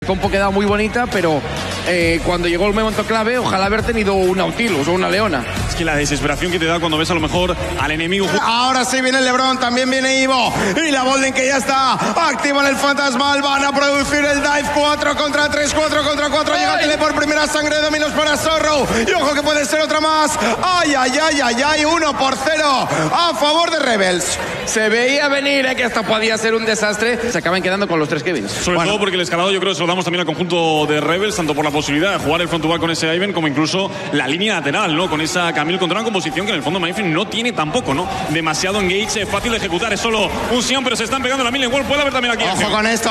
Un poco quedado muy bonita, pero cuando llegó el momento clave, ojalá haber tenido un Nautilus o una Leona. Es que la desesperación que te da cuando ves a lo mejor al enemigo. Ahora sí viene el LeBron, también viene Ivo. Y la Bolden que ya está activa en el fantasmal. Van a producir el dive 4 contra 3, 4 contra 4. Llega Tele por primera sangre de dominos para Zorro. Y ojo que puede ser otra más. Ay, 1-0 a favor de Rebels. Se veía venir que esto podía ser un desastre. Se acaban quedando con los 3 Kevins. Sobre todo porque el escalado yo creo que se lo damos también al conjunto de Rebels, tanto por la posibilidad de jugar el front to back con ese Ivan como incluso la línea lateral, ¿no? Con esa Camille contra una composición que en el fondo Mindfree no tiene tampoco, ¿no? Demasiado engage, fácil de ejecutar, es solo un Sion, pero se están pegando la Millen Wall. Puede haber también aquí. Ojo con esto.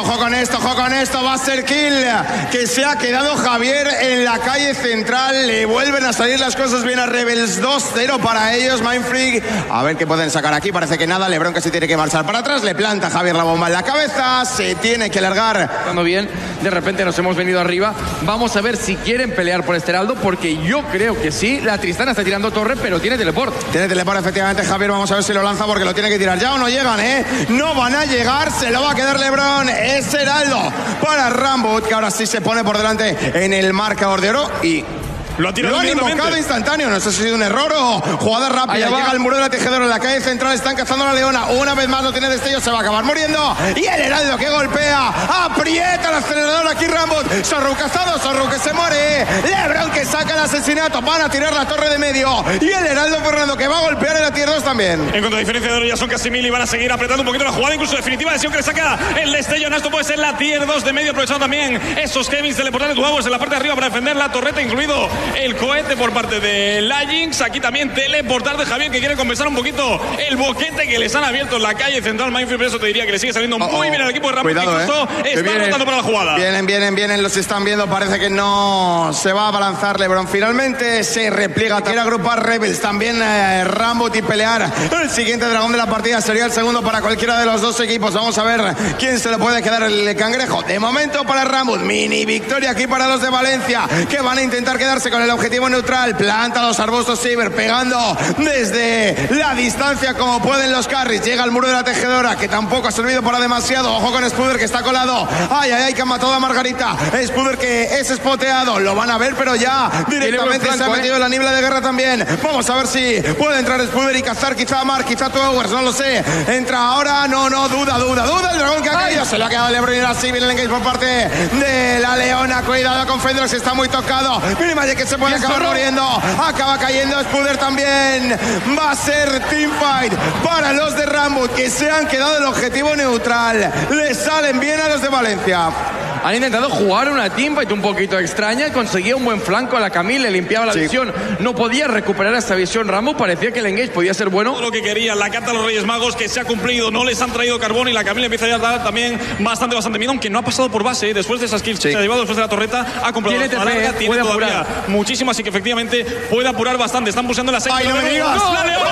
Va a ser kill que se ha quedado Javier en la calle central. Le vuelven a salir las cosas bien a Rebels. 2-0 para ellos. Mindfree. A ver qué pueden sacar aquí. Parece que nada. LeBron que se tiene que marchar para atrás. Le planta Javier la bomba en la cabeza. Se tiene que largar. Cuando bien, de repente nos hemos venido arriba. Vamos a ver si quieren pelear por este heraldo, porque yo creo que sí. La Tristana está tirando torre, pero tiene teleport. Tiene teleport, efectivamente, Javier. Vamos a ver si lo lanza porque lo tiene que tirar ya o no llegan, ¿eh? No van a llegar. Se lo va a quedar LeBron. Es heraldo para Rambut, que ahora sí se pone por delante en el marcador de oro y... Lo han invocado instantáneo. No sé si ha sido un error o jugada rápida. Llega el muro de la tejedora en la calle central. Están cazando a la Leona. Una vez más no tiene destello. Se va a acabar muriendo. Y el heraldo que golpea. Aprieta el acelerador aquí Rambut. Zorro cazado. Zorro que se muere. LeBron que saca el asesinato. Van a tirar la torre de medio. Y el heraldo Fernando que va a golpear en la tier 2 también. En cuanto a diferencia de oro ya son casi 1000 y van a seguir apretando un poquito la jugada. Incluso definitiva lesión que le saca el destello. Esto puede ser la tier 2 de medio. Aprovechando también esos Kevins teleportantes nuevos en la parte de arriba para defender la torreta. Incluido el cohete por parte de Lajinx. Aquí también teleportar de Javier que quiere compensar un poquito el boquete que les han abierto en la calle central. Mindfree, por eso te diría que le sigue saliendo muy bien el equipo de Rambut. Incluso está rotando para la jugada. Vienen, los están viendo. Parece que no se va a abalanzar LeBron. Finalmente se repliega. Quiere agrupar Rebels. También Rambut y pelear. El siguiente dragón de la partida sería el segundo para cualquiera de los dos equipos. Vamos a ver quién se le puede quedar el cangrejo. De momento para Rambut. Mini victoria aquí para los de Valencia, que van a intentar quedarse con el objetivo neutral. Planta los arbustos Saber pegando desde la distancia como pueden los carries. Llega al muro de la tejedora que tampoco ha servido para demasiado. Ojo con Spuder que está colado. Que ha matado a Margarita. Spuder que es spoteado. Lo van a ver, pero ya directamente se ha metido en la niebla de guerra también. Vamos a ver si puede entrar Spuder y cazar quizá a Mark, quizá a Towers, no lo sé. Entra ahora, no, duda. El dragón que ha caído. Se le ha quedado LeBron y ahora sí viene el engage por parte de la Leona. Cuidado con Fendrox, está muy tocado. Mínima de que se puede acabar muriendo. Acaba cayendo Spuder también. Va a ser teamfight para los de Rambut, que se han quedado el objetivo neutral. Le salen bien a los de Valencia. Han intentado jugar una teamfight un poquito extraña. Conseguía un buen flanco a la Camille, le limpiaba la visión. No podía recuperar esta visión Rambut. Parecía que el engage podía ser bueno. Todo lo que quería, la carta de los Reyes Magos que se ha cumplido. No les han traído carbón y la Camille empieza a dar también bastante miedo, aunque no ha pasado por base. Después de esas kills que se ha llevado después de la torreta, ha comprado tiene la larga, tiene todavía muchísimo, así que efectivamente puede apurar bastante. Están pulsando la 6. ¡Ay, no me digas! ¡Otra vez!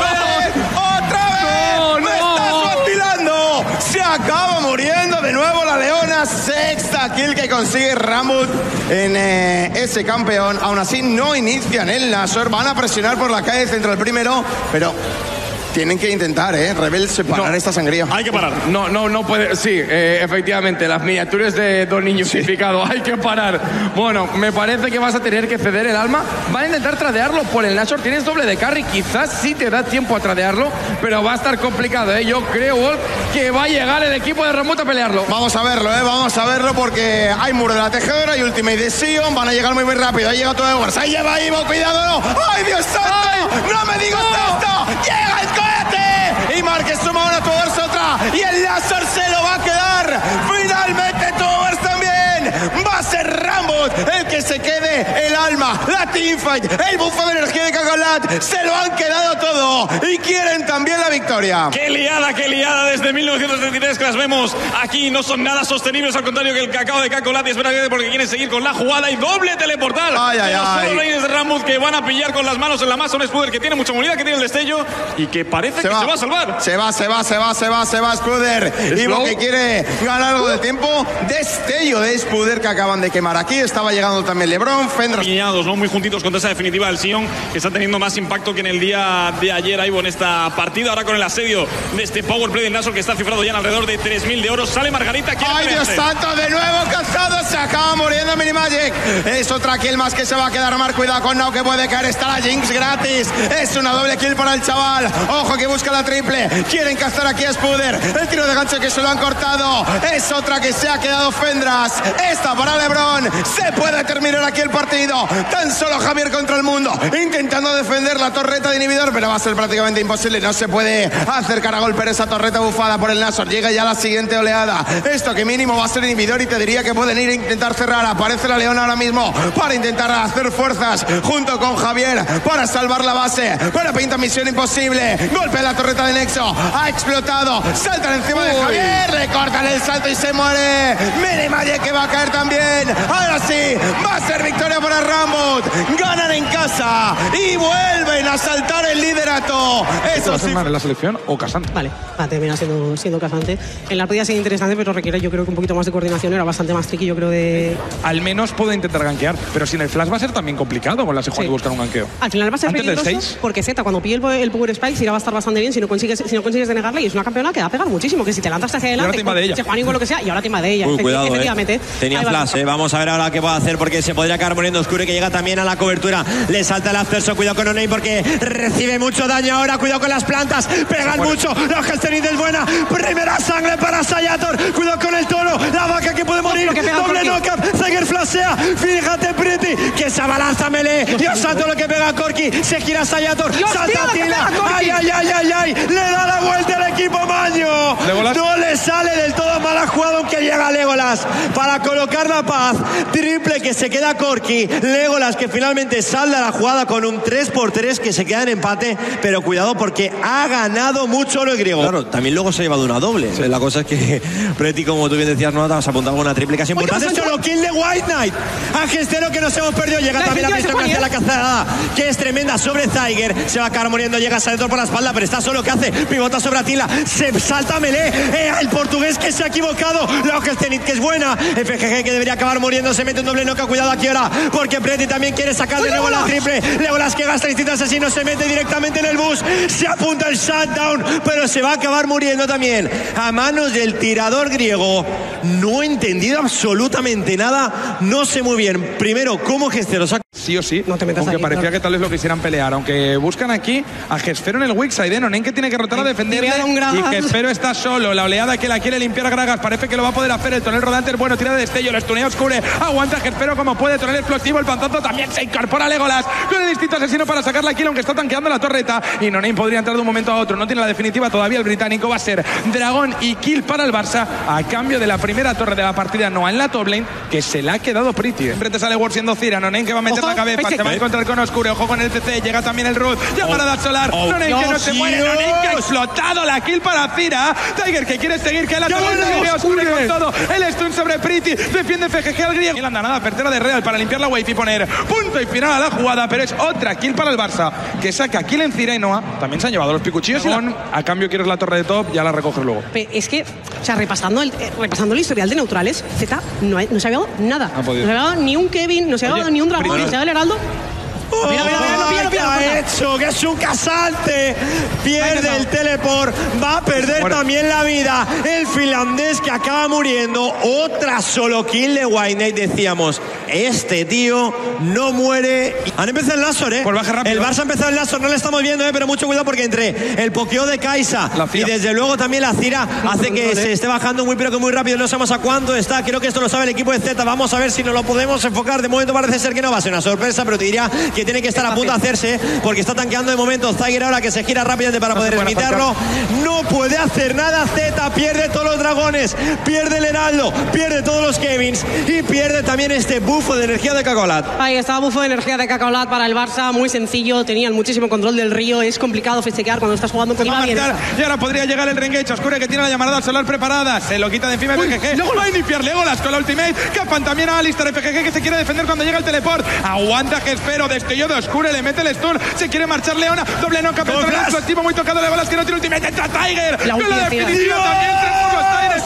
¡Me estás vacilando! Se acaba muriendo de nuevo la Leona. Sexta kill que consigue Rambut en ese campeón. Aún así no inician el Nashor. Van a presionar por la calle central primero, pero... tienen que intentar, Rebels, parar esta sangría. Hay que parar. No puede. Sí, efectivamente, las miniaturas de Don Niño Unificado. Hay que parar. Bueno, me parece que vas a tener que ceder el alma. Van a intentar tradearlo por el Nashor. Tienes doble de carry. Quizás sí te da tiempo a tradearlo, pero va a estar complicado, Yo creo, Wolf, que va a llegar el equipo de Rambut a pelearlo. Vamos a verlo, Vamos a verlo porque hay muro de la tejedora y ultimate de Sion. Van a llegar muy rápido. Ahí llega todo Edwards. Ahí lleva Ivo. Cuidado, no. ¡Ay, Dios santo! ¡No me digas esto! ¡Llega el cohete! Y Mark suma una, Towers otra. Y el láser se lo va a quedar. Finalmente Towers también. Va a ser Rambut el que se quede el alma, la teamfight, el buffo de energía de Cacolat. Se lo han quedado todo y quieren también la victoria. ¡Qué liada desde 1933 que las vemos aquí! No son nada sostenibles, al contrario que el cacao de Cacolat. Y espera porque quieren seguir con la jugada y doble teleportal. Son los Reyes de Rambut que van a pillar con las manos en la masa un Spuder que tiene mucha movilidad, que tiene el destello y que parece que se va a salvar. Se va Spuder. Ivo que quiere ganar algo de tiempo. Destello de Spuder que acaban de quemar. Aquí estaba llegando también LeBron, Fendrox. Piñados, ¿no? Muy juntitos contra esa definitiva del Sion, que está teniendo más impacto que en el día de ayer, Ivo, en esta partida. Ahora con el asedio de este power play del Nashor que está cifrado ya en alrededor de 3000 de oro. Sale Margarita. ¡Ay, Dios santo! De nuevo cansado. Se acaba muriendo Minimagic. Es otra kill más que se va a quedar Mar. Cuidado con Nao que puede caer. Está la Jinx gratis. Es una doble kill para el chaval. Ojo que busca la triple. Quieren cazar aquí a Spuder. El tiro de gancho que se lo han cortado. Es otra que se ha quedado Fendras. Esta para LeBron. Se puede terminar aquí el partido. Tan solo Javier contra el mundo. Intentando defender la torreta de inhibidor, pero va a ser prácticamente imposible. No se puede acercar a golpear esa torreta bufada por el Nashor. Llega ya la siguiente oleada. Esto que mínimo va a ser inhibidor y te diría que pueden ir a intentar cerrar. Aparece la Leona ahora mismo para intentar hacer fuerzas junto con Javier para salvar la base. Pero pinta misión imposible. Golpea la torreta de Nexo. Ha explotado. Saltan encima de Javier. Le cortan el salto y se muere. Minimagic que va a caer también. Ahora sí, va a ser victoria para Rambut. Ganan en casa y vuelven a saltar el liderato. Eso sí. ¿En la selección o Casante? Vale, va a terminar siendo Casante. En la partida ha sido interesante, pero requiere yo creo que un poquito más de coordinación. Era bastante más tricky, yo creo, de... Al menos puede intentar gankear, pero sin el flash va a ser también complicado con la secuencia de buscar un ganqueo. Al final va a ser antes peligroso del 6. porque Z, cuando pille el Power Spike, sí va a estar bastante bien si no consigues denegarle. Y es una campeona que va a pegar muchísimo, que si te lanzas hacia adelante, se juega igual lo que sea, y ahora tema de ella. Cuidado, efectivamente. Tenía flash, vamos a ver ahora qué puede hacer, porque se podría acabar muriendo Oscure, que llega también a la cobertura. Le salta el acceso, cuidado con Oney porque recibe mucho daño ahora. Cuidado con las plantas, pegan mucho. La Gestinit es buena. Primera sangre para Sayator. Cuidado con el toro, la vaca que puede morir. Doble knockup, Zeiger flashea. Fíjate, Pretty, que se abalanza melee. Dios santo lo que pega Corki. Se gira Sayator, salta Tila. Ay. Le da la vuelta al equipo Maño. No le sale del todo mala jugada, aunque llega Legolas para colocar la paz. Triple que se queda Corki. Legolas que finalmente salda la jugada con un 3x3 que se queda en empate. Pero cuidado porque ha ganado mucho el griego. Claro, también luego se ha llevado una doble. Sí. La cosa es que Pretty, como tú bien decías, no has apuntado con una triple casi importante. Solo kill de White Knight. A Gestero que nos hemos perdido. Llega también la pista que hace la cazada, que es tremenda sobre Zeiger. Se va a acabar muriendo. Llega Saetor por la espalda, pero está solo. ¿Qué hace? Pivota sobre Atila. Se salta melee. El portugués que se ha equivocado. La Gestinit que es buena. FGG que debería acabar muriendo. Se mete un doble noca. Cuidado aquí ahora, porque Pretty también quiere sacar de nuevo la triple. Legolas que gasta el instinto asesino. Se mete directamente en el bus. Se apunta el shutdown, pero se va a acabar muriendo también a manos del tirador griego. No he entendido absolutamente nada. No sé muy bien, primero, cómo Gestero saca. Sí o sí, no te metas aunque ahí, parecía claro. que tal vez lo quisieran pelear. Aunque buscan aquí a Gestero en el weak side. Nonen que tiene que rotar a defenderle. Y Gestero está solo. La oleada que la quiere limpiar a Gragas. Parece que lo va a poder hacer. El tonel rodante es bueno. Tira de destello. Lo estunea Oscure. Aguanta Gestero como puede. Tonel explosivo. El pantazo también se incorpora a Legolas con el instinto asesino para sacar la kill, aunque está tanqueando la torreta. Y Nonen podría entrar de un momento a otro. No tiene la definitiva todavía el británico. Va a ser dragón y kill para el Barça a cambio de la primera torre de la partida. No en la top lane, que se la ha quedado Pretty. Siempre te sale Ward siendo Cira. Nonen que va a meter la cabeza. Se va a encontrar con Oscure. Ojo con el CC. Llega también el Root. Ya para dar solar. Nonen que no se muere. Nonen que ha explotado la kill para Cira. Zeiger que quiere seguir. Que la torre Oscure con todo. El stun sobre Pretty. Defiende FGG al griego. Y la andanada pertera de Real para limpiar la wave y poner punto y final a la jugada. Pero es otra kill para el Barça, que saca kill en Cira y Noah. También se han llevado los picuchillos. A cambio quieres la torre de top, ya la recoges luego. Es que, o sea, repasando el historial de neutrales, Z no se ha llevado nada. No se ha llevado ni un Kevin, no se ha llevado ni un dragón, no se ha llevado el Heraldo. Mira, ¿qué ha hecho? Que es un casante. Pierde el teleport. Va a perder también la vida el finlandés, que acaba muriendo. Otra solo kill de White Knight. Decíamos, este tío no muere. Han empezado el Nashor, Por baja rápido. El Barça ha empezado el Nashor. No le estamos viendo, pero mucho cuidado, porque entre el pokeo de Kaisa y desde luego también la Cira hace que se esté bajando muy pero que muy rápido. No sabemos a cuánto está. Creo que esto lo sabe el equipo de Z. Vamos a ver si nos lo podemos enfocar. De momento parece ser que no va a ser una sorpresa, pero te diría que tiene que estar a punto de hacerse, porque está tanqueando de momento Zeiger ahora, que se gira rápidamente para poder limitarlo. No puede hacer nada Z. Pierde todos los dragones, pierde el heraldo, pierde todos los Kevins y pierde también este bufo de energía de Cacolat. Ahí está, bufo de energía de Cacolat para el Barça. Muy sencillo, tenían muchísimo control del río. Es complicado festejar cuando estás jugando con bien. Y ahora podría llegar el Rengage. Oscure que tiene la llamarada al solar preparada. Se lo quita de encima FGG. Luego va a iniciar Legolas con la ultimate. Capan también a Alistar. FGG que se quiere defender cuando llega el teleport. Aguanta Gespero. Destello de Oscure. Le mete el stun. Se quiere marchar Leona. Doble noca. Pero el explosivo muy tocado. Legolas que no tiene ultimate. Entra Zeiger. Con la definitiva también.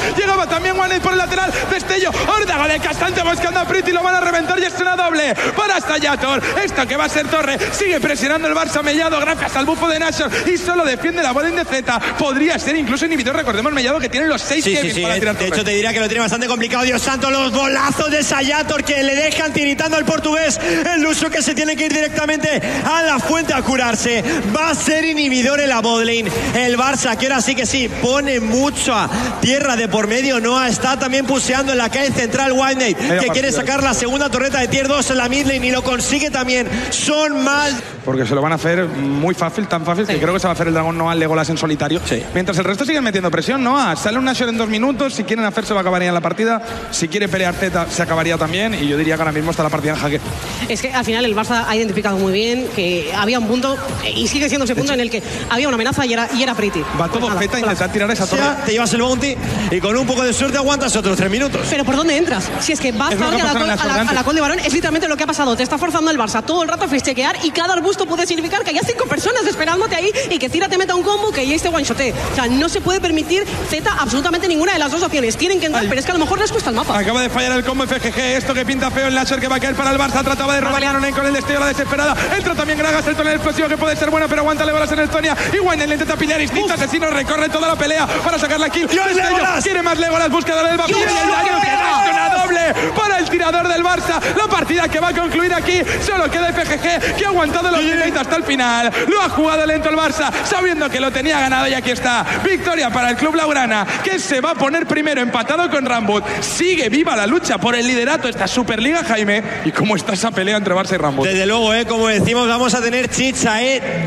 Llegaba también One por el lateral. Destello, órdago de Castante buscando a Pretty. Lo van a reventar y es una doble para Sayator. Esto que va a ser Torre. Sigue presionando el Barça Mellado gracias al bufo de Nashor. Y solo defiende la bola de Z. Podría ser incluso inhibidor. Recordemos Mellado que tiene los 6 Kevins para tirar. De hecho, te diría que lo tiene bastante complicado. Dios santo, los bolazos de Sayator que le dejan tiritando al portugués. El Luso que se tiene que ir directamente a la fuente a curarse. Va a ser inhibidor en la botlane. El Barça, que ahora sí que sí, pone mucha tierra de por medio. Noah está también puseando en la calle central. Wildnight, que quiere sacar la segunda torreta de tier 2 en la midlane y lo consigue también. Son más. Porque se lo van a hacer muy fácil, tan fácil que creo que se va a hacer el dragón Noah Legolas en solitario. Mientras el resto siguen metiendo presión, Noah sale un Nashor en 2 minutos. Si quieren hacerse, va a acabar en la partida. Si quiere pelear Z, se acabaría también. Y yo diría que ahora mismo está la partida en jaque. Es que al final el Barça ha identificado muy bien que había un punto, y sigue siendo ese punto en el que había una amenaza y era Pretty. Va todo Z a intentar tirar esa torre. Te llevas el bounty y con un poco de suerte aguantas otros 3 minutos. Pero ¿por dónde entras? Si es que vas tarde a la Col de Barón, es literalmente lo que ha pasado. Te está forzando el Barça todo el rato a fichequear y cada arbusto puede significar que haya 5 personas esperándote ahí y que Tira te meta un combo que ya este one-shote. O sea, no se puede permitir Z absolutamente ninguna de las dos opciones. Tienen que entrar, pero es que a lo mejor les cuesta el mapa. Acaba de fallar el combo FGG. Esto que pinta feo el Nashor que va a caer para el Barça. Trataba de robar a Nonen con el destello, la desesperada. Entra también Gragas, el tonel explosivo que puede ser bueno, pero aguanta Legolas en Estonia. Y Wayne le intenta pillar instinto asesino, recorre toda la pelea para sacar la kill. Quiere más Legolas, buscador del vacío. Y el daño que da una doble para el tirador del Barça. La partida que va a concluir aquí. Solo queda FGG, que ha aguantado los ultimate hasta el final. Lo ha jugado lento el Barça, sabiendo que lo tenía ganado. Y aquí está, victoria para el club Blaugrana, que se va a poner primero empatado con Rambut. Sigue viva la lucha por el liderato de esta Superliga, Jaime. ¿Y cómo está esa pelea entre Barça y Rambut? Desde luego, como decimos, vamos a tener chicha,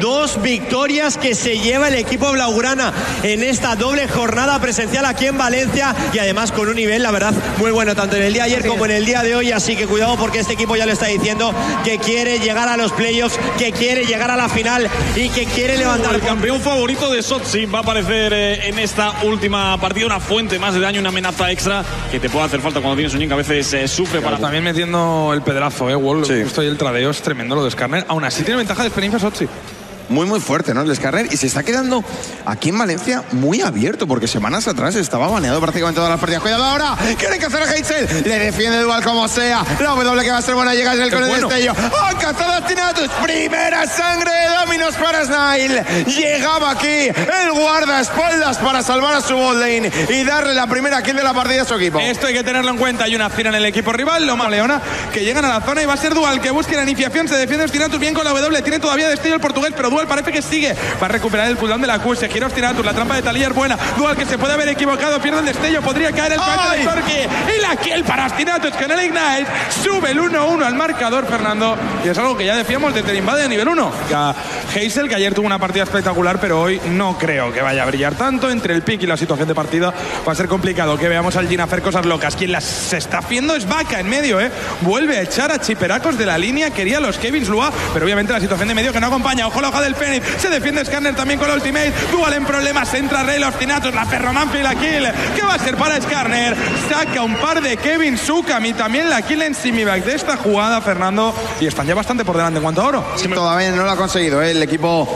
2 victorias que se lleva el equipo Blaugrana en esta doble jornada presencial aquí en Valencia, y además con un nivel, la verdad, muy bueno, tanto en el día de ayer como en el día de hoy. Así que cuidado, porque este equipo ya lo está diciendo, que quiere llegar a los playoffs, que quiere llegar a la final y que quiere levantar. El campeón favorito de Sochi va a aparecer en esta última partida, una fuente más de daño, una amenaza extra que te puede hacer falta cuando tienes un Jhin que a veces sufre. Pero también metiendo el pedrazo, Wall. Sí. Justo ahí el tradeo es tremendo lo de Skarner. Aún así tiene ventaja de experiencia Sochi. Muy fuerte, ¿no? El Skarner, y se está quedando aquí en Valencia muy abierto, porque semanas atrás estaba baneado prácticamente todas las partidas. Cuidado ahora, quieren cazar a Heitzel, le defiende Dual como sea. La W que va a ser buena, llega con el destello. ¡Ha cazado a Stinatus! Primera sangre de Dominos para Snail. Llegaba aquí el guardaespaldas para salvar a su botlane y darle la primera kill de la partida a su equipo. Esto hay que tenerlo en cuenta. Hay una acción en el equipo rival, Loma Leona, que llegan a la zona y va a ser Dual que busque la iniciación. Se defiende Stinatus bien con la W, tiene todavía destello el portugués, pero Dual parece que sigue. Va a recuperar el cooldown de la Q. Se gira Ostinatus. La trampa de Talía es buena. Dual que se puede haber equivocado. Pierde el destello. Podría caer el pack de Torque. Y la kill para Ostinatus con el Ignite. Sube el 1-1 al marcador, Fernando. Y es algo que ya decíamos desde el Invade de nivel 1. Hazel, que ayer tuvo una partida espectacular, pero hoy no creo que vaya a brillar tanto. Entre el pick y la situación de partida va a ser complicado que veamos al Jhin hacer cosas locas. Quien las está haciendo es Vaca en medio, Vuelve a echar a Chiperacos de la línea. Quería los Kevins Lua, pero obviamente la situación de medio que no acompaña. Ojo la hoja del Fénix. Se defiende Skarner también con la ultimate. Dual en problemas. Entra Rey, los Ostinatus, la ferromanfi y la kill. ¿Qué va a ser para Skarner? Saca un par de Kevin Sukam y también la kill en Simivac de esta jugada, Fernando. Y están ya bastante por delante en cuanto a oro. Sí, todavía no lo ha conseguido, el equipo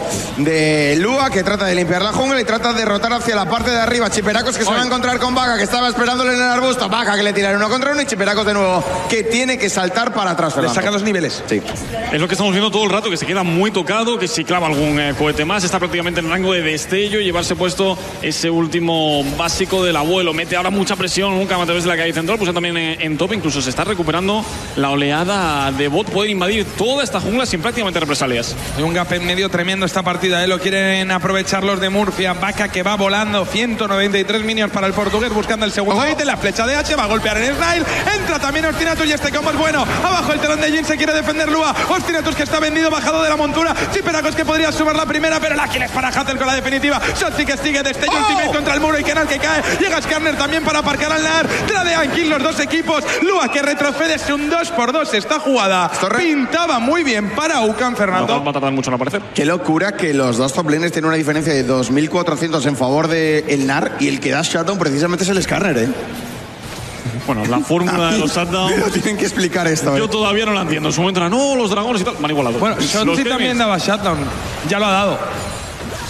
de Lua, que trata de limpiar la jungla y trata de derrotar hacia la parte de arriba. Chiperacos que se va a encontrar con Vaca, que estaba esperándole en el arbusto. Vaca que le tira 1 contra 1 y Chiperacos de nuevo, que tiene que saltar para atrás, Fernando. Le saca 2 niveles. Sí. Es lo que estamos viendo todo el rato, que se queda muy tocado, que si clava algún cohete más, está prácticamente en rango de destello y llevarse puesto ese último básico del abuelo. Mete ahora mucha presión, nunca a través de la calle central, pues también en top, incluso se está recuperando la oleada de bot. Puede invadir toda esta jungla sin prácticamente represalias. Hay un gap en medio tremendo esta partida, lo quieren aprovechar los de Murcia. Vaca que va volando, 193 minions para el portugués buscando el segundo hit. La flecha de H va a golpear en Snail. Entra también Ostinatus y este combo es bueno. Abajo el telón de Jhin, se quiere defender Lua. Ostinatus que está vendido, bajado de la montura. Chiperacos que podría sumar la primera, pero la kill es para Hazel con la definitiva. Shotzi que sigue, destello ultimate contra el muro y Kenal que cae. Llega Skarner también para aparcar al Nar. Tradean kill los dos equipos. Lua que retrocede, es un 2x2 esta jugada. Pintaba muy bien para Ucan, Fernando. No va a tardar mucho en aparecer. Qué locura que los dos top laners tienen una diferencia de 2400 en favor del Nar, y el que da shutdown precisamente es el Skarner, Bueno, la fórmula de los shutdown. Pero tienen que explicar esto. Yo todavía no la entiendo. En su momento era, no, los dragones y tal. Van igualados. Bueno, Shotzi también daba shutdown. Ya lo ha dado.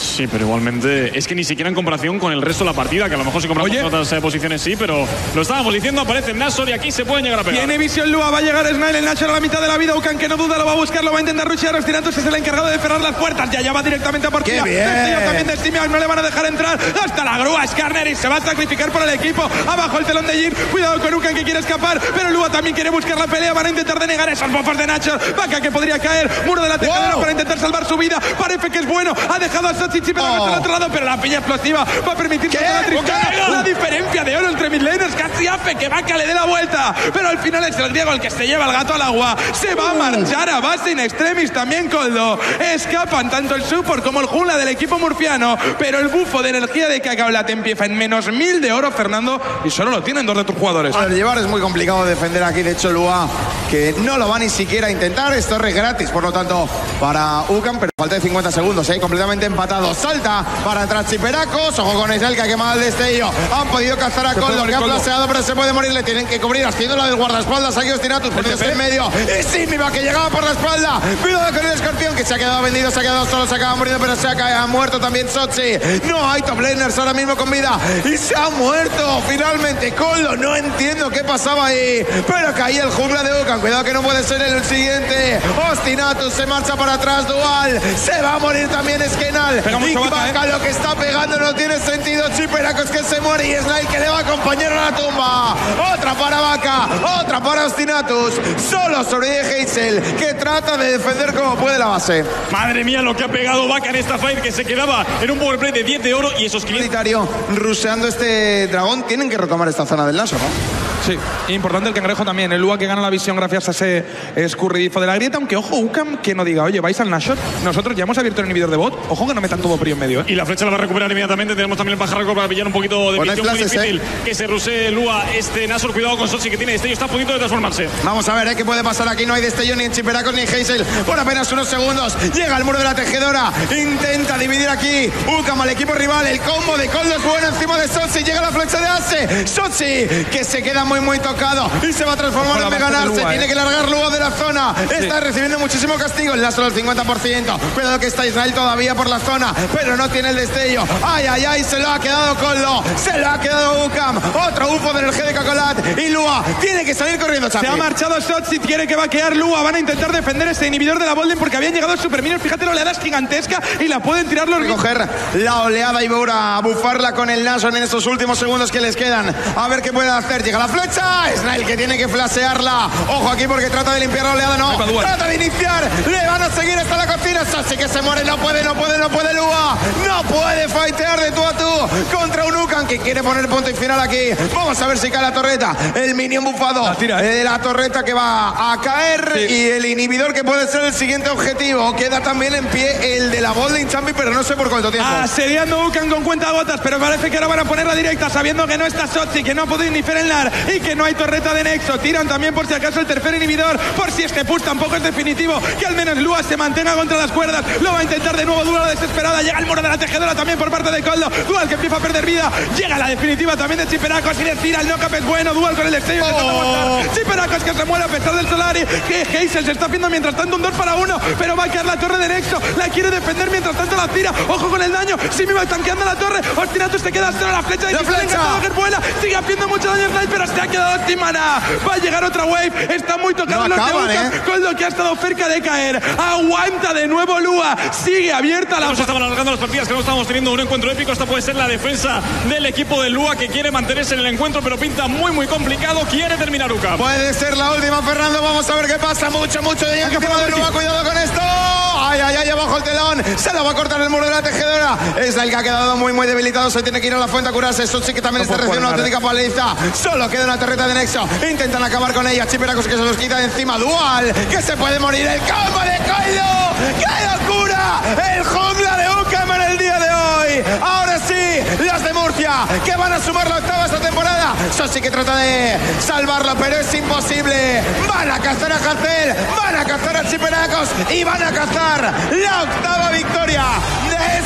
Sí, pero igualmente es que ni siquiera en comparación con el resto de la partida, que a lo mejor si compramos otras posiciones sí, pero lo estábamos diciendo, aparece Nashor y aquí se pueden llegar a pegar. Tiene visión Lua, va a llegar Snail, el Nashor a la mitad de la vida, Ucan que no duda, lo va a buscar, lo va a intentar rushear, Ostinatos es el encargado de cerrar las puertas, ya va directamente a por ¡Qué bien! también de Simiak, no le van a dejar entrar, hasta la grúa, Skarner y se va a sacrificar por el equipo, abajo el telón de Jin, cuidado con Ucan que quiere escapar, pero Lua también quiere buscar la pelea, van a intentar denegar esos buffers de Nashor, Vaca que podría caer, muro de la tejadera para intentar salvar su vida, parece que es bueno, ha dejado a Sochi pero al otro lado, pero la piña explosiva va a permitir que la Tristana, la diferencia de oro entre midlaners casi hace que Vaca le dé la vuelta, pero al final es el griego el que se lleva el gato al agua, se va a marchar a base in extremis también Coldo, escapan tanto el support como el jungla del equipo murciano, pero el bufo de energía de Cacaolat empieza en menos 1000 de oro, Fernando, y solo lo tienen 2 de tus jugadores. Al llevar es muy complicado defender aquí, de hecho Lua que no lo va ni siquiera a intentar, esto es gratis, por lo tanto para Ucan, pero falta de 50 segundos, completamente empatado, salta para atrás Chiperacos, ojo con Israel que ha quemado el destello, han podido cazar a Coldo que ha flaseado pero se puede morir, le tienen que cubrir haciendo la del guardaespaldas, aquí Ostinatus poniéndose en medio, y Simiva que llegaba por la espalda, cuidado con el escorpión que se ha quedado vendido, se ha quedado solo, se acaba muriendo pero ha muerto también Sochi, no hay top laners ahora mismo con vida, y se ha muerto finalmente Coldo, no entiendo qué pasaba ahí, pero caía el jungla de Ucan, cuidado que no puede ser el siguiente, Ostinatus se marcha para atrás, Dual, se va a morir también Esquenal, y Vaca lo que está pegando no tiene sentido, Chiperacos que se muere y Snail que le va a acompañar a la tumba, otra para Vaca, otra para Ostinatus, solo sobrevive Hazel que trata de defender como puede la base. Madre mía lo que ha pegado Vaca en esta fight, que se quedaba en un powerplay de 10 de oro y esos 500. Ruseando este dragón, tienen que retomar esta zona del Nashor, ¿no? Sí, importante el cangrejo también, el Lua que gana la visión gracias a ese escurridizo de la grieta, aunque ojo Ucan que no diga, oye, vais al Nashor, nosotros ya hemos abierto el inhibidor de bot, ojo que no metan todo frío en medio, Y la flecha la va a recuperar inmediatamente, tenemos también el pajarraco para pillar un poquito de visión, muy difícil que se rusee Lua, Nashor, cuidado con Sochi que tiene destello, está a punto de transformarse. Vamos a ver qué puede pasar aquí, no hay destello ni en Chiperacos ni en Hazel, por apenas unos segundos, llega al muro de la tejedora, intenta dividir aquí, Ucan al equipo rival, el combo de Coldo es bueno encima de Sochi, llega la flecha de Ace, Sochi que se queda muy tocado, y se va a transformar en Meganar, se tiene que largar Lua de la zona, está recibiendo muchísimo castigo, el Nashor al 50%, cuidado que está Israel todavía por la zona, pero no tiene el destello, ay, se lo ha quedado Coldo, se lo ha quedado Ucan, otro UFO de energía de Cacaolat, y Lua tiene que salir corriendo, Chapi. Se ha marchado Sochi, quiere que vaquear Lua, van a intentar defender ese inhibidor de la Bolden porque habían llegado Super Minions, fíjate la oleada es gigantesca y la pueden tirar los... Recoger la oleada y a bufarla con el Nashor en estos últimos segundos que les quedan, a ver qué puede hacer, llega la flecha, Snail que tiene que flasearla, ojo aquí porque trata de limpiar la oleada, no, trata de iniciar, le van a seguir hasta la cocina, Sochi que se muere, no puede Lua, no puede fightear de tú a tú contra un Ucan que quiere poner punto y final aquí, vamos a ver si cae la torreta, el minion bufado de la torreta que va a caer, y el inhibidor que puede ser el siguiente objetivo, queda también en pie el de la Golden Champion, pero no sé por cuánto tiempo. Asediando Ucan con cuentagotas, pero parece que ahora van a poner la directa sabiendo que no está Sochi, que no ha podido iniciar el NAR y que no hay torreta de Nexo, tiran también por si acaso el tercer inhibidor, por si este push tampoco es definitivo, que al menos Lua se mantenga contra las cuerdas, lo va a intentar de nuevo, Dual desesperada, llega el muro de la tejedora también por parte de Coldo, Dual que empieza a perder vida, llega la definitiva también de Chiperacos y le tira, el knock-up es bueno, Dual con el destello que trata de aguantar, Chiperacos que se muere a pesar del Solari, que Hazel se está haciendo mientras tanto un 2 para 1, pero va a quedar la torre de Nexo, la quiere defender mientras tanto la tira, ojo con el daño, Simi va tanqueando la torre, Ostinatus se queda solo, la flecha de Hazel que es buena, sigue haciendo mucho daño Snail, pero se ha quedado sin mana, va a llegar otra wave, está muy tocado los de Ucan, Coldo que ha estado cerca de caer, aguanta de nuevo Lua, sigue abierta la... Nos estaban alargando las partidas, que no estamos teniendo un encuentro épico, esta puede ser la defensa del equipo de Lua que quiere mantenerse en el encuentro, pero pinta muy complicado, quiere terminar Ucan. Puede ser la última, Fernando, vamos a ver qué pasa, mucho de encima de Lua, cuidado con esto, ay, abajo el telón, se lo va a cortar el muro de la tejedora, es el que ha quedado muy debilitado, se tiene que ir a la fuente a curarse, Sochi que también está recibiendo una auténtica paliza, solo queda una torreta de Nexo, intentan acabar con ella, Chiperacos que se los quita de encima, Dual, que se puede morir, el combo de Coldo, ¡qué locura! El jungla de Ucan en el día de hoy, ahora sí, las de Murcia, que van a sumar la octava esta temporada, Sochi que trata de salvarlo, pero es imposible, van a cazar a Hazel, van a cazar a Chiperacos y van a cazar la octava victoria de este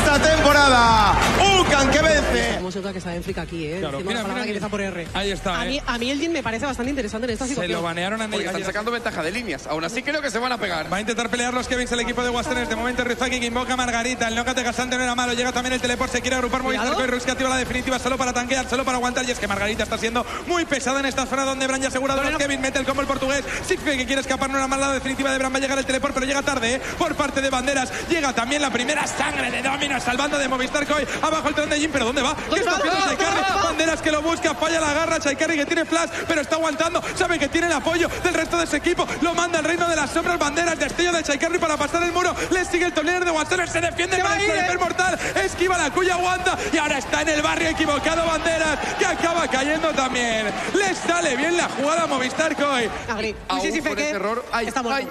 esta temporada. Ucan que vence. Como se nota que está en frica aquí, Claro, mira, mira, que empieza por R. Ahí está, A mí el Jin me parece bastante interesante en esta situación. Se lo banearon a Porque están sacando ventaja de líneas. Aún así creo que se van a pegar. Va a intentar pelear los Kevins el equipo de Guastones. De momento Ryuzaki que invoca a Margarita. El knockout de Gasante no era malo. Llega también el teleport. Se quiere agrupar Movistar Koi. Rux que activa la definitiva solo para tanquear, solo para aguantar. Y es que Margarita está siendo muy pesada en esta zona donde Bran ya asegurado los Kevin. Mete el combo el portugués. Sixfe que quiere escapar. No era mal la definitiva de Bran. Va a llegar el teleport, pero llega tarde por parte de Banderas. Llega también la primera sangre de Domino salvando de Movistar Koi. Abajo el tren de Jin. ¿Pero dónde va? ¿Qué está haciendo Chaikarri? Banderas que lo busca. Falla la garra. Chaikarri que tiene flash, pero está aguantando. Sabe que tiene el apoyo del resto de su equipo. Lo manda al reino de las sombras. Banderas. Destello de Chaikarri para pasar el muro. Le sigue el torneo de Guastones. Se defiende con el sniper mortal. Esquiva la cuya aguanta. Y ahora está en el barrio equivocado Banderas, que acaba cayendo también. Le sale bien la jugada a Movistar Koi. Aún con ese error. Está muerto.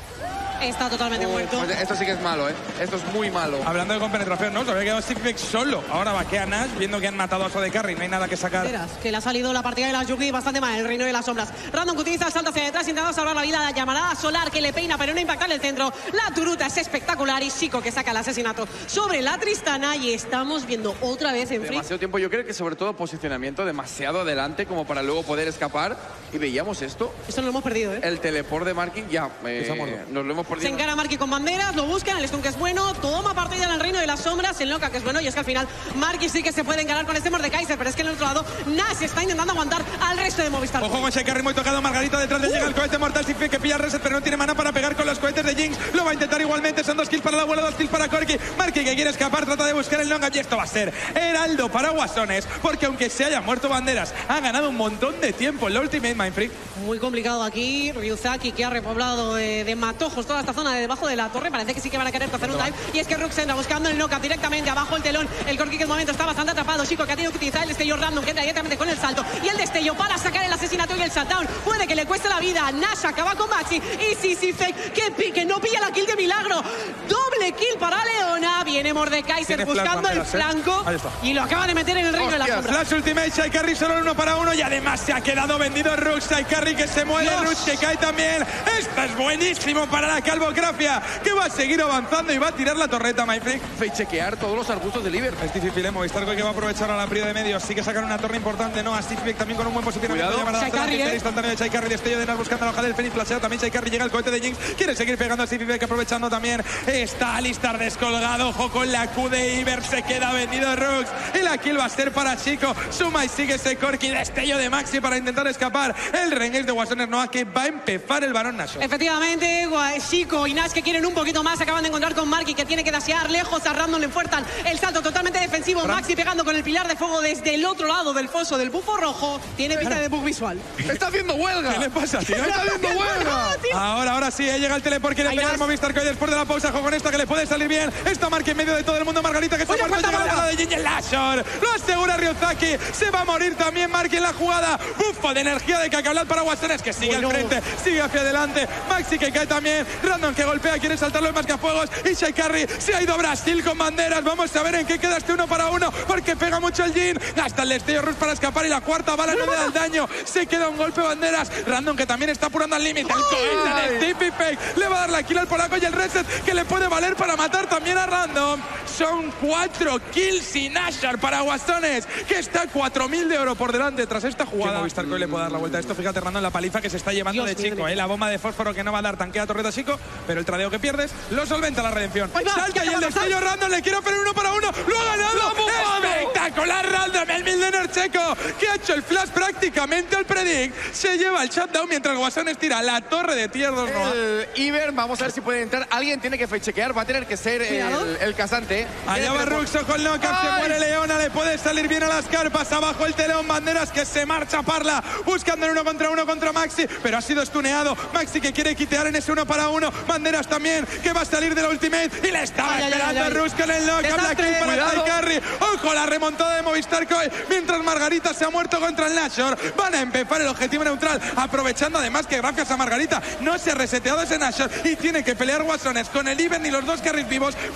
Está totalmente muerto. Pues esto sí que es malo, Esto es muy malo. Hablando de compenetración, no, se había quedado Sixfex solo. Ahora vaquea Nash, viendo que han matado a Sode Carry. No hay nada que sacar. Que le ha salido la partida de las Yuki bastante mal, el reino de las sombras. Random que utiliza el salto hacia detrás, intentando salvar la vida. La llamarada solar que le peina, pero no impacta en el centro. La turuta es espectacular y Chico que saca el asesinato sobre la Tristana. Y estamos viendo otra vez en Free. Demasiado tiempo. Yo creo que sobre todo posicionamiento demasiado adelante como para luego poder escapar. Y veíamos esto. Esto lo hemos perdido, El teleport de Marky ya. Nos lo hemos perdido. Se encara Marky con Banderas, lo buscan, el stun que es bueno, toma partida en el reino de las sombras, el Noca que es bueno, y es que al final Marky sí que se puede encarar con este Mordekaiser, pero es que en el otro lado Nash está intentando aguantar al resto de Movistar. Ojo con Chaikarri muy tocado, Margarita detrás le llega el cohete mortal, Sixfe que pilla el reset, pero no tiene mana para pegar con los cohetes de Jinx, lo va a intentar igualmente, son 2 kills para la abuela, 2 kills para Corki, Marky que quiere escapar, trata de buscar el Noca y esto va a ser heraldo para Guasones, porque aunque se haya muerto Banderas, ha ganado un montón de tiempo en la Ultimate Mindfreak. Muy complicado aquí, Ryuzaki que ha repoblado de matojos toda esta zona de debajo de la torre, parece que sí que van a querer hacer un dive, y es que Rux entra buscando el knockup directamente abajo el telón, el Corki que el momento está bastante atrapado, Chico que ha tenido que utilizar el destello random que entra directamente con el salto, y el destello para sacar el asesinato y el shutdown, puede que le cueste la vida, Nash acaba con Maxi, y sí, fake, que no pilla la kill de milagro, doble kill para Leona, viene Mordekaiser buscando el flanco, y lo acaba de meter en el reino de la sombra. Flash ultimate, Chaikarri solo 1 para 1, y además se ha quedado vendido Rux, Chaikarri que se muere, Rux que cae también, esto es buenísimo para la calvografia, que va a seguir avanzando y va a tirar la torreta, Myfreak. Chequear todos los arbustos de Liber. Es difícil, Movistar Koi que va a aprovechar a la fría de medios. Sí que sacan una torre importante, ¿no? A Sixfex también con un buen posicionamiento. Chaikarri, instantáneo de Chaikarri, destello de Nash buscando la hoja del Fénix, flasheo también Chaikarri, llega el cohete de Jinx, quiere seguir pegando a Sixfex, aprovechando también. Está Alistar descolgado, ojo con la Q de Iber, se queda vendido Rux. Y la kill va a ser para Chico. Suma y sigue ese Corki, destello de Maxi para intentar escapar. El Renegade de Guasones Noah que va a empezar el Barón Nash. Efectivamente, Chico y Nash que quieren un poquito más, acaban de encontrar con Marky que tiene que dasear lejos, a Random le enfuerzan el salto totalmente defensivo, Maxi pegando con el pilar de fuego desde el otro lado del foso del bufo rojo, tiene pinta de bug visual. Está haciendo huelga. ¿Qué le pasa, tío? Está haciendo huelga. Ahora sí, llega el teleport, quiere pegar Movistar Koi después de la pausa, juego con esta que le puede salir bien. Está Marky en medio de todo el mundo, Margarita que se ha muerto, llega la bola de Jin, el Lashor, lo asegura Ryuzaki, se va a morir también Marky en la jugada, bufo de energía de Cacablad para Guasones que sigue al frente, sigue hacia adelante, Maxi que cae también, Random que golpea, quiere saltar los mascafuegos y Chaikarri se ha ido a Brasil con Banderas, vamos a ver en qué queda este 1 para 1 porque pega mucho el Jin, hasta el destello Rus para escapar y la cuarta bala no le da el daño, se queda un golpe Banderas, Random que también está apurando al límite, el cohete de Tippy Fake le va a dar la kill al polaco y el reset que le puede valer para matar también a Random, son 4 kills y Nashar para Guasones que está 4.000 de oro por delante tras esta jugada. Movistar Koi le puede dar la vuelta a esto, fíjate Random la paliza que se está llevando de Chico, la bomba de fósforo que no va a dar, tanquea torreta Chico, pero el tradeo que pierdes lo solventa la redención. Salta y el destello Random le quiere poner 1 para 1, lo ha ganado, espectacular Random, el Mildener checo que ha hecho el flash prácticamente al predict, se lleva el shutdown mientras Guasones tira la torre de tier 2. Iber, vamos a ver si puede entrar, alguien tiene que fechequear, va a tener que ser el casante. Allá va Ruxo con Knockup, se muere Leona, le puede salir bien a las carpas, abajo el telón, Banderas que se marcha Parla, buscando el 1 contra 1 contra Maxi, pero ha sido stuneado, Maxi que quiere quitear en ese 1 para 1, Banderas también, que va a salir de la ultimate, y le estaba esperando a Rux con el Knockup, la kill para Chaikarri, ojo la remontada de Movistar Koi, mientras Margarita se ha muerto contra el Nashor, van a empezar el objetivo neutral, aprovechando además que gracias a Margarita no se ha reseteado ese Nashor, y tiene que pelear Guasones con el Even y los 2 carries vivos, pero en situación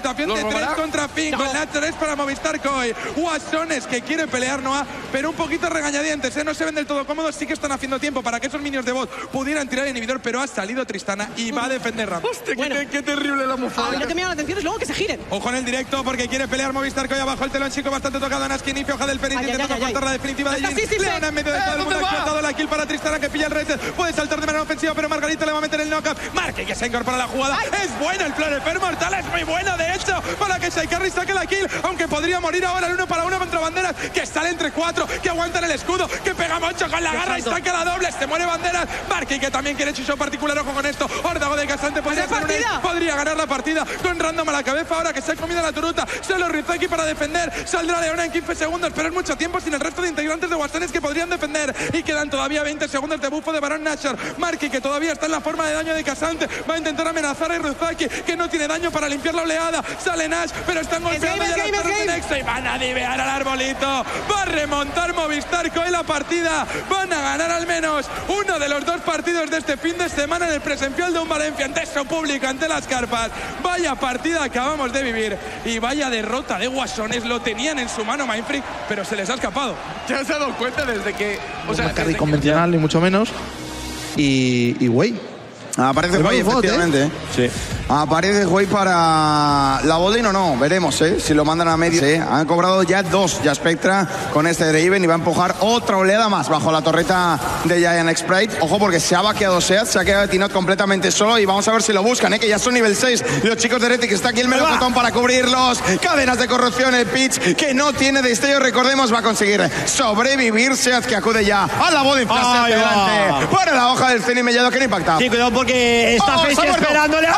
situación de 3 contra 5. El Nacho es para Movistar Koi. Guasones que quiere pelear Noah, pero un poquito regañadientes, ¿eh? No se ven del todo cómodos. Sí que están haciendo tiempo para que esos minions de bot pudieran tirar el inhibidor, pero ha salido Tristana y va a defender Ram. Hostia, qué terrible la mofada. Lo que me llama la atención es luego que se giren. Ojo en el directo porque quiere pelear Movistar Koi abajo. El telón chico bastante tocado. Naskin y hoja del Perin intentando cortar la definitiva de Jin. Leona en medio de todo el mundo. Ha explotado la kill para Tristana que pilla el red. Puede saltar de manera ofensiva, pero Margarita le va a meter el knockup. Marque que se incorpora a la jugada. Es bueno el Florifer Mortal, es muy bueno de hecho para que Saikarri saque la kill, aunque podría morir ahora el 1 para 1 contra Banderas, que sale entre 4, que aguantan el escudo, que pega mucho con la garra y saca la doble. Se muere Banderas. Marque que también quiere chucho particular. Ojo con esto. Órdago de Casante podría ganar la partida con Random a la cabeza ahora que se ha comido la turuta. Solo Rizaki para defender. Saldrá Leona en 15 segundos, pero es mucho tiempo sin el resto de integrantes de Guasones que podrían defender. Y quedan todavía 20 segundos de bufo de Baron Nashor. Marque que todavía está en la forma de daño de Casante. Va a intentar amenazar a Rizaki, que no tiene daño para limpiar la oleada. Sale Nash, pero están golpeando ya las torres de Nexo y van a divear al arbolito. Va a remontar Movistar Koi la partida. Van a ganar al menos uno de los 2 partidos de este fin de semana en el presencial de un Valencia ante su público, ante las carpas. Vaya partida acabamos de vivir y vaya derrota de Guasones. Lo tenían en su mano Mindfreak, pero se les ha escapado. ¿Ya se ha dado cuenta desde que... O sea, carry convencional ni mucho menos. Y güey. Aparece Huey, efectivamente. Sí. Aparece Huey para la Bodin o no. Veremos, si lo mandan a medio. Sí. Han cobrado ya 2 ya Spectra con este Draven y va a empujar otra oleada más bajo la torreta de Giant Sprite. Ojo porque se ha vaqueado Seat, se ha quedado Tinot completamente solo y vamos a ver si lo buscan, que ya son nivel 6. Los chicos de Heretics, está aquí el melocotón para cubrirlos. Cadenas de corrupción, el pitch que no tiene destello, recordemos, va a conseguir sobrevivir. Seat que acude ya a la Bodin flash hacia adelante para la hoja del Zenny Mellado que no impacta. Sí, cuidado porque está Face esperándole.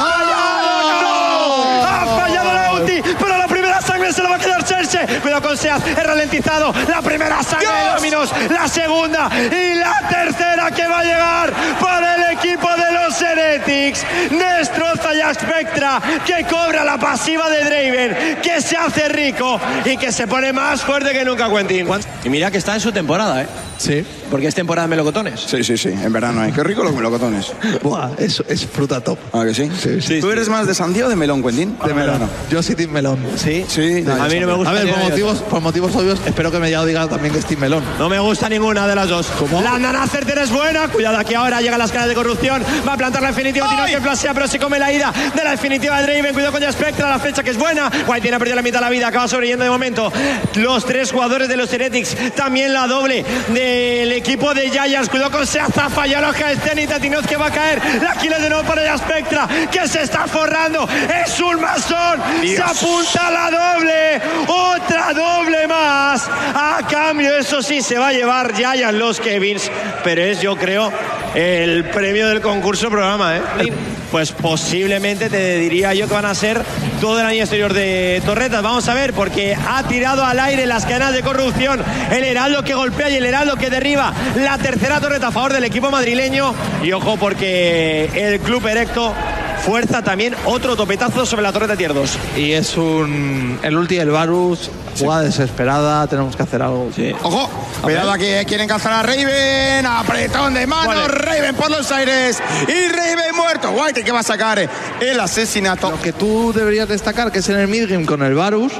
¡Ha fallado la ulti! Pero la primera sangre se la va a quedar Cherche. Cuidado con Seat, es ralentizado. La primera sangre de Dominos, la segunda y la tercera que va a llegar para el equipo de los Heretics. Destroza ya Spectra, que cobra la pasiva de Draven, que se hace rico y que se pone más fuerte que nunca, Quentin. Y mira que está en su temporada, Sí. porque es temporada de melocotones. Sí, en verano, Qué rico los melocotones. Buah, eso es fruta top. ¿Ah, que sí? Sí. ¿Tú eres más de sandía o de melón, Quentin? De melón. Yo sí team melón. Sí. No, a mí no me gusta. A ver, por motivos obvios, espero que Mellado diga también que es team melón. No me gusta ninguna de las dos. ¿Cómo? La Nana certera es buena. Cuidado aquí ahora, llegan las caras de corrupción. Va a plantar la definitiva. Tiene que flashea, pero se come la ida de la definitiva de Draven. Cuidado con Spectra, la flecha que es buena. White tiene perdido la mitad de la vida, acaba sobreviviendo de momento. Los 3 jugadores de los Heretics. También la doble del equipo de Giants. Cuidado con Seaza, falla la hoja de Zenith. Tinoz que va a caer. La kill es de nuevo para Spectra, que se está forrando. Es un masón. Dios. Se apunta a la doble. Otra doble más. A cambio, eso sí, se va a llevar Giants los Kevins. Pero es, yo creo, el premio del concurso programa, Pues posiblemente te diría yo que van a ser todo el año exterior de torretas. Vamos a ver, porque ha tirado al aire las cadenas de corrupción. El Heraldo que golpea y el Heraldo que derriba la tercera torreta a favor del equipo madrileño. Y ojo porque el Club Erecto fuerza también otro topetazo sobre la torreta tier 2. Y es el ulti del Varus, jugada desesperada, tenemos que hacer algo. Sí. Ojo, cuidado aquí, quieren cazar a Raven, apretón de manos, Raven por los aires y Raven muerto. White que va a sacar el asesinato. Lo que tú deberías destacar, que es en el midgame con el Varus,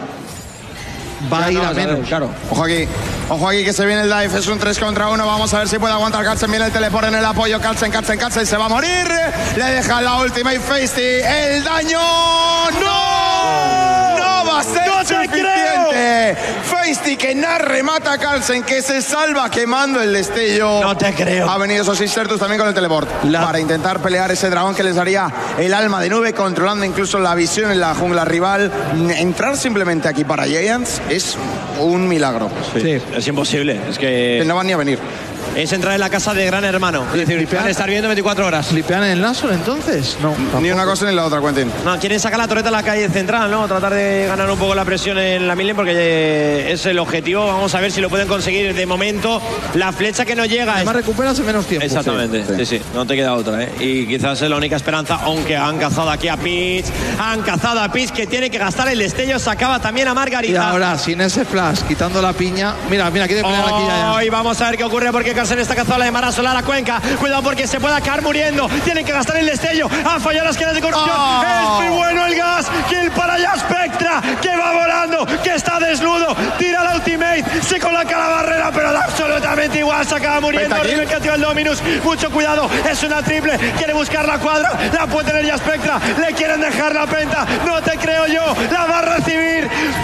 va a ir a menos. Claro. Ojo aquí que se viene el dive, es un 3 contra 1, vamos a ver si puede aguantar Carlsen, viene el teleport en el apoyo, Carlsen se va a morir, le deja la ultimate Feisty, el daño, no va a ser suficiente. Feisty que no remata a Carlsen, que se salva quemando el destello. No te creo. Ha venido esos Sistertus también con el teleport para intentar pelear ese dragón que les daría el alma de nube, controlando incluso la visión en la jungla rival. Entrar simplemente aquí para Giants es un milagro. Sí. Es imposible, es que no van ni a venir. Es entrar en la casa de Gran Hermano. Es decir, van a estar viendo 24 horas. ¿Flipean en el Nashor entonces? No. Ni una cosa ni la otra, Quentin. No, quieren sacar la torreta a la calle central, ¿no? Tratar de ganar un poco la presión en la midlane porque es el objetivo. Vamos a ver si lo pueden conseguir. De momento, la flecha que no llega. Además recuperas en menos tiempo. Exactamente, sí. No te queda otra, Y quizás es la única esperanza, aunque han cazado aquí a Peach. Han cazado a Peach, que tiene que gastar el destello. Sacaba también a Margarita. Y ahora, sin ese flash, quitando la piña. Mira, quiere pelear aquí ya. Y vamos a ver qué ocurre porque Carlsen está cazado de Mara Solar a Cuenca. Cuidado porque se puede acabar muriendo. Tienen que gastar el destello. Han fallado las esquinas de corrupción. Es muy bueno el gas. Kill para ya Spectra, que va volando, que está desnudo. Tira la ultimate. Se coloca la barrera, pero da absolutamente igual. Se acaba muriendo. River que activa el Dominus. Mucho cuidado. Es una triple. Quiere buscar la cuadra. La puede tener ya Spectra. Le quieren dejar la penta. No te creo yo. La va a recibir.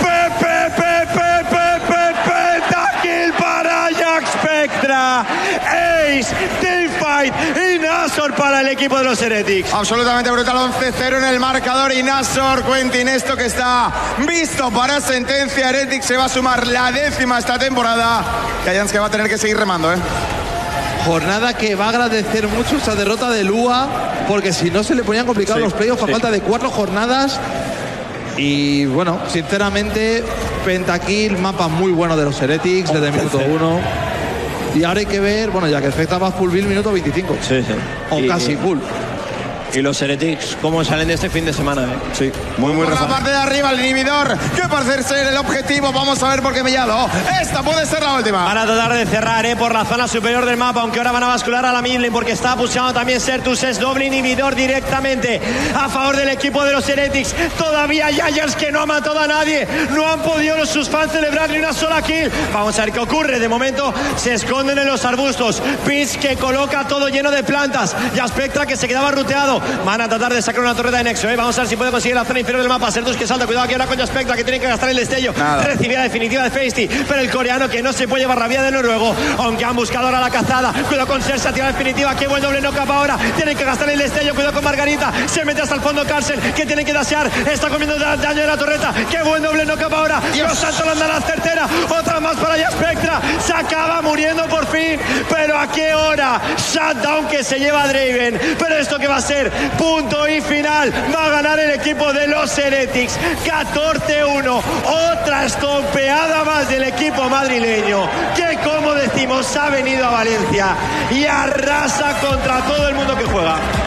Kill para Jack Spectra. Ace, Teamfight y Nashor para el equipo de los Heretics. Absolutamente brutal, 11-0 en el marcador. Y Nashor, Quentin, esto que está visto para sentencia. Heretics se va a sumar la 10ª esta temporada. Giants que va a tener que seguir remando, Jornada que va a agradecer mucho esa derrota de Lua, porque si no se le ponían complicados los playoffs a falta de 4 jornadas. Y bueno, sinceramente, pentakill, mapa muy bueno de los Heretics desde el minuto 1. Y ahora hay que ver, bueno, ya que Spectra va full build minuto 25. O casi full. Y los Heretics, ¿cómo salen de este fin de semana? Sí, muy por la parte de arriba, el inhibidor, que parece ser el objetivo. Vamos a ver por qué Mellado. Esta puede ser la última. Van a tratar de cerrar por la zona superior del mapa, aunque ahora van a bascular a la midlane porque está pushando también Sertus. Es doble inhibidor directamente a favor del equipo de los Heretics. Todavía Giants, que no ha matado a nadie. No han podido sus fans celebrar ni una sola kill. Vamos a ver qué ocurre. De momento se esconden en los arbustos. Pinch que coloca todo lleno de plantas. Y a Spectra que se quedaba ruteado. Van a tratar de sacar una torreta de Nexo, Vamos a ver si puede conseguir la zona inferior del mapa. Sertus que salta, cuidado aquí ahora con Spectra, que tiene que gastar el destello. Recibida definitiva de Feisty, pero el coreano que no se puede llevar la vía del noruego. Aunque han buscado ahora la cazada. Cuidado con Sersa, tira definitiva. Qué buen doble knock-up ahora. Tienen que gastar el destello. Cuidado con Margarita. Se mete hasta el fondo Carlsen, que tiene que dasear. Está comiendo daño de la torreta. Qué buen doble knock-up ahora. Los Santos la la certera. Otra más para ya Spectra. Se acaba muriendo por fin. Pero a qué hora. Shutdown que se lleva a Draven. Pero esto que va a ser punto y final. Va a ganar el equipo de los Heretics 14-1. Otra estompeada más del equipo madrileño, que como decimos ha venido a Valencia y arrasa contra todo el mundo que juega.